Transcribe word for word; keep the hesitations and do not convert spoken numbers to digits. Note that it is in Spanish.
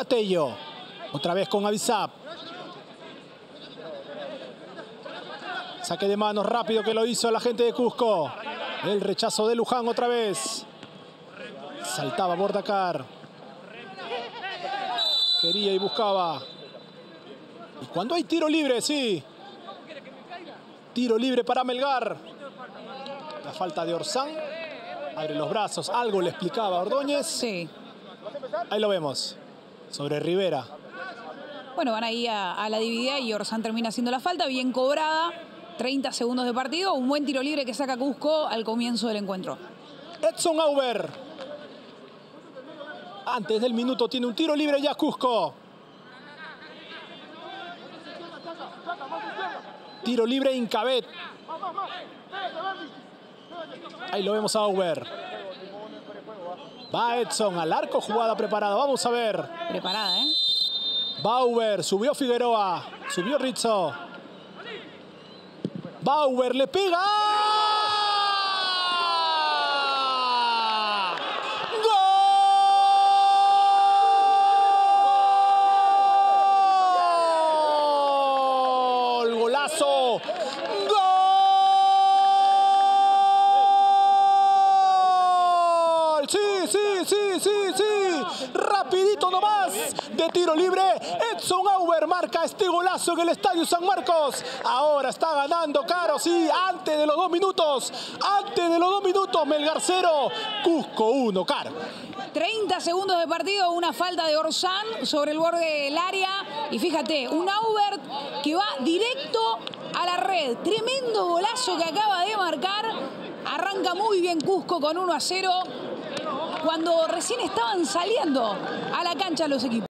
Tello. Otra vez con Avisap. Saque de manos rápido que lo hizo la gente de Cusco. El rechazo de Luján otra vez. Saltaba Bordacar. Quería y buscaba. Y cuando hay tiro libre, sí. Tiro libre para Melgar. La falta de Orsán. Abre los brazos. Algo le explicaba a Ordóñez. Sí. Ahí lo vemos. Sobre Rivera. Bueno, van ahí a, a la dividida y Orsán termina haciendo la falta. Bien cobrada. treinta segundos de partido. Un buen tiro libre que saca Cusco al comienzo del encuentro. Edson Auber. Antes del minuto tiene un tiro libre ya Cusco. Tiro libre Incabet. Ahí lo vemos a Auber. Va Edson al arco, jugada preparada. Vamos a ver. Preparada, ¿eh? Bauer, subió Figueroa. Subió Rizzo. Bauer le pega. ¡Gol! ¡Golazo! ¡Gol! Sí, sí, sí, sí, sí. Rapidito nomás. De tiro libre, Edson Auber marca este golazo en el Estadio San Marcos. Ahora está ganando Caro, sí, antes de los dos minutos. Antes de los dos minutos, Melgar cero, Cusco uno, Caro. treinta segundos de partido, una falta de Orsán sobre el borde del área. Y fíjate, un Auber que va directo a la red. Tremendo golazo que acaba de marcar. Arranca muy bien Cusco con uno a cero. Cuando recién estaban saliendo a la cancha los equipos.